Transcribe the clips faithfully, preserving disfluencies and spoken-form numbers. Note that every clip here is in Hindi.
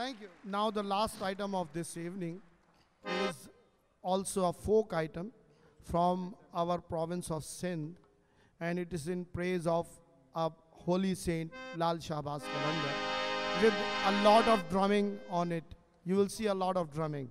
Thank you. Now the last item of this evening is also a folk item from our province of Sindh, and it is in praise of a holy saint, Lal Shahbaz Qalandar, with a lot of drumming on it. You will see a lot of drumming.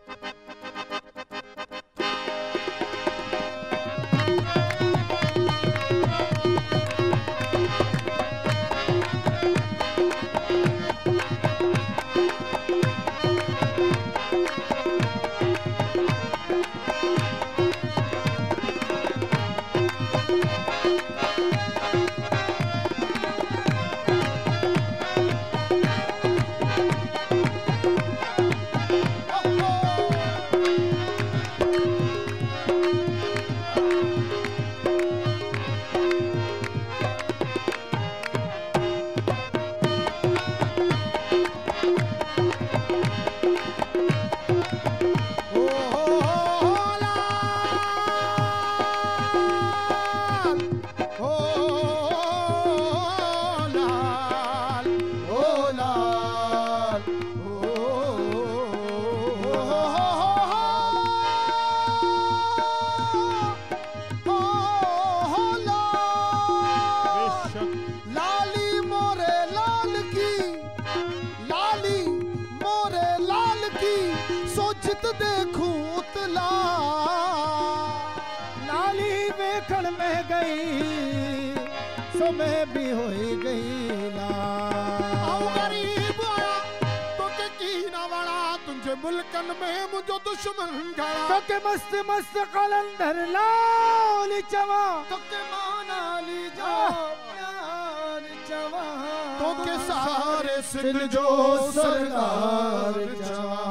मैं भी हो गई ना गरीब तो के की ना बड़ा तुझे मुल्कन में मुझे दुश्मन खड़ा तो के मस्त मस्त कलंदर लाल चवा तो के माना ली जा प्यार चवा तो के सारे सिंध जो सरदार चवा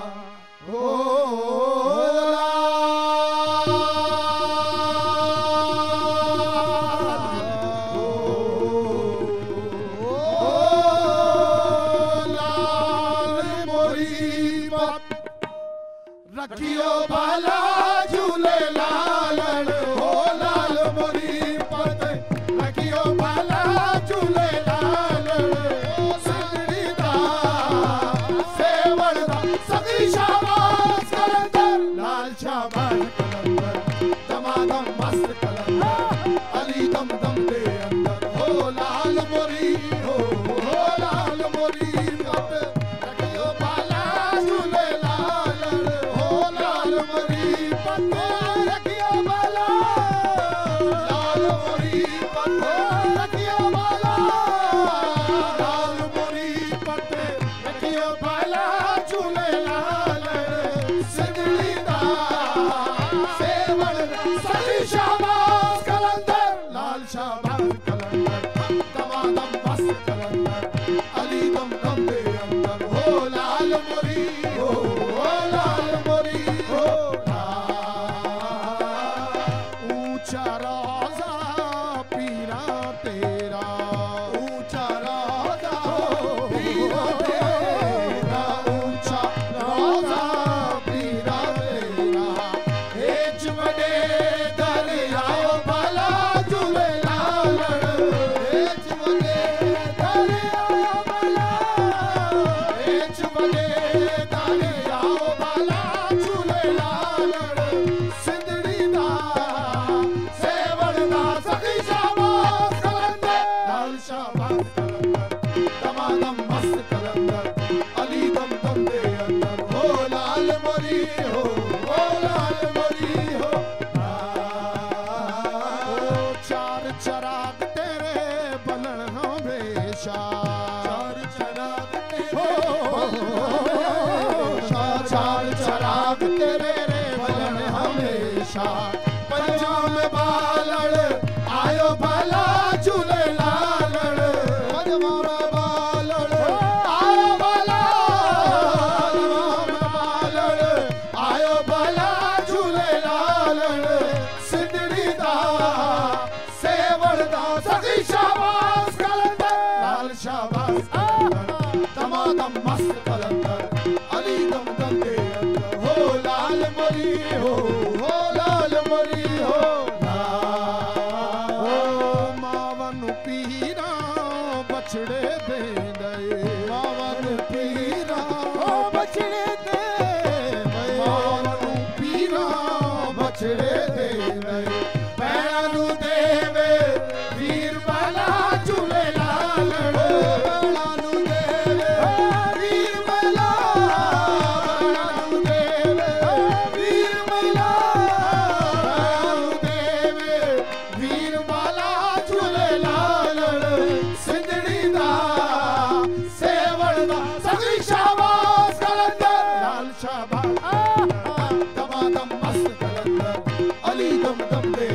ओ रखियो बाला झूले लालन हो लाल मोरी पत रखियो बाला झूले लालन सिंधी दा सेवड़ दा सदी शाबाश कलंदर लाल शाबाश कलंदर दमादम मस्त कलंदर अली दम दम दे अंदर हो लाल मोरी हो हो लाल मोरी पत रखियो बाला झूले लालन लाल मोरी पत्ते रखियो बाला लाल मोरी पत्ते रखियो बाला लाल मोरी पत्ते रखियो बाला झूले लाल सिंधड़ी दा सेवड़ सदी शाबाश कलंदर लाल शाबाश कलंदर दमादम मस्त कलंदर अली दम दम दे अंदर हो लाल मोरी हो लाल मोरी ऊंचा राजा पीरा तेरा ऊंचा राजा पीरा तेरा ऊंचा राजा पीरा तेरा हेच वडे दरियाओ भला झूले लालण हेच वडे दरियाओ भला हेच वडे दरियाओ भला झूले लालण सिंधड़ी दा शाबाश कलंदर लाल शाबाश कलंदर दमादम मस्त कलंदर अली दम दम दे अंदर हो लाल मोरी हो हो लाल मोरी हो ओ चार चराग तेरे बलन हमेशा चार चराग तेरे चार चराग तेरे बलन हमेशा पंजाब बालड़ आयो भला झूले लालण पंजवा बालड़ आयो भला बालड़ आयो भला झूले लालण सिंधड़ी दा सेवड़ दा सदी शाबाश कलंदर लाल शाबाश कलंदर दमादम मस्त कलंदर अली दम दम दे अंदर हो लाल मोरी हो हो लाल मोरी हो पीरा बछड़े दे दे मावन पीरा देवे भैणा नू देवे वीर बाला झूलेलाल भैणा नू देवे वीर बाला भैणा नू देवे वीर बाला भैणा नू देवे वीर बाला झूलेलाल सिंधड़ी दा सेवड़ दा सगरी शाबाश कलंदर लाल शाबाश दमा दम मस्त कलंदर अली दम दम दे